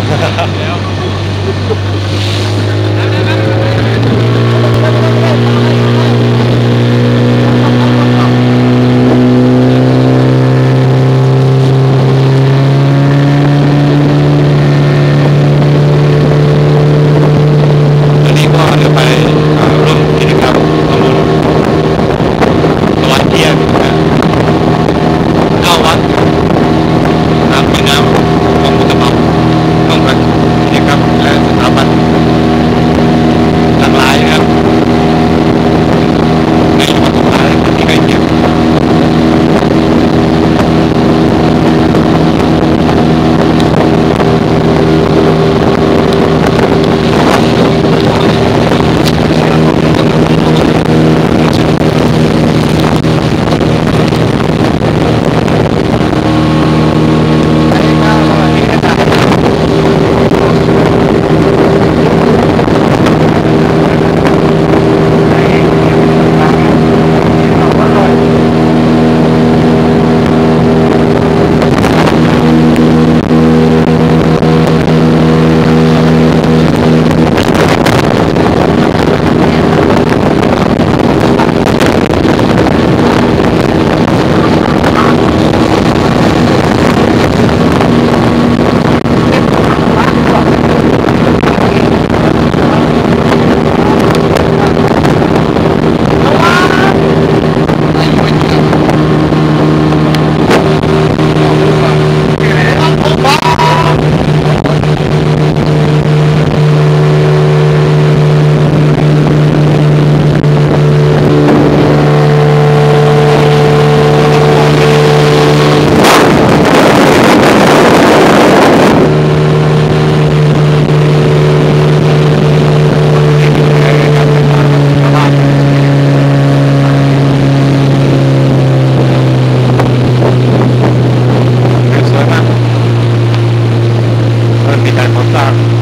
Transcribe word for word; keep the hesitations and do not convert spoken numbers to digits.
แล้วอันนี้ก็จะไปอ่าร่วมกิจกรรมทำบุญถวายเทียนนะเข้าวัดน้ำกินน้ำของพุทธมามร่วมกับกิจกรรมและสถาบันหลากหลายนะครับในจังหวัดสงขลาและพื้นที่ใกล้เคียงสวยมากเริ่มมีการก่อสร้าง